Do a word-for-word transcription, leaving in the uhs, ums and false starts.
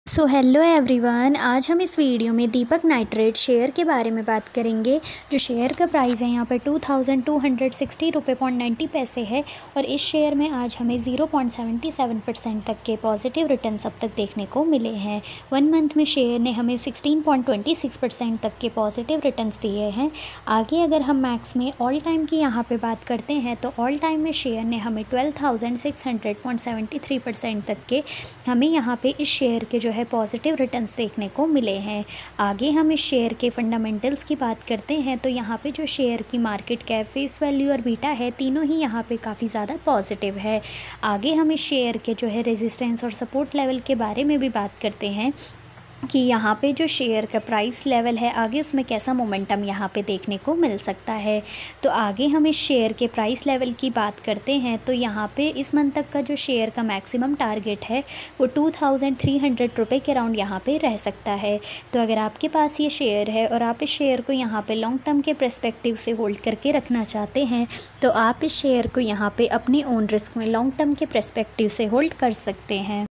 So hello everyone, आज हम इस वीडियो में दीपक नाइट्रेट शेयर के बारे में बात करेंगे। जो शेयर का प्राइस है यहाँ पर two thousand two hundred sixty रुपये पॉइंट नाइन्टी पैसे है और इस शेयर में आज हमें zero point seventy seven percent तक के पॉजिटिव रिटर्न्स अब तक देखने को मिले हैं। वन मंथ में शेयर ने हमें sixteen point two six percent तक के पॉजिटिव रिटर्न्स दिए हैं। आगे अगर हम मैक्स में ऑल टाइम की यहाँ पर बात करते हैं तो ऑल टाइम में शेयर ने हमें twelve thousand six hundred point seventy three percent तक के हमें यहाँ पे इस शेयर के जो है पॉजिटिव रिटर्न्स देखने को मिले हैं। आगे हम इस शेयर के फंडामेंटल्स की बात करते हैं तो यहाँ पे जो शेयर की मार्केट कैप, फेस वैल्यू और बीटा है, तीनों ही यहाँ पे काफ़ी ज़्यादा पॉजिटिव है। आगे हम इस शेयर के जो है रेजिस्टेंस और सपोर्ट लेवल के बारे में भी बात करते हैं कि यहाँ पे जो शेयर का प्राइस लेवल है आगे उसमें कैसा मोमेंटम यहाँ पे देखने को मिल सकता है। तो आगे हम इस शेयर के प्राइस लेवल की बात करते हैं तो यहाँ पे इस मंथ तक का जो शेयर का मैक्सिमम टारगेट है वो टू थाउजेंड थ्री हंड्रेड रुपये के अराउंड यहाँ पे रह सकता है। तो अगर आपके पास ये शेयर है और आप इस शेयर को यहाँ पर लॉन्ग टर्म के परस्पेक्टिव से होल्ड करके रखना चाहते हैं तो आप इस शेयर को यहाँ पर अपने ओन रिस्क में लॉन्ग टर्म के परस्पेक्टिव से होल्ड कर सकते हैं।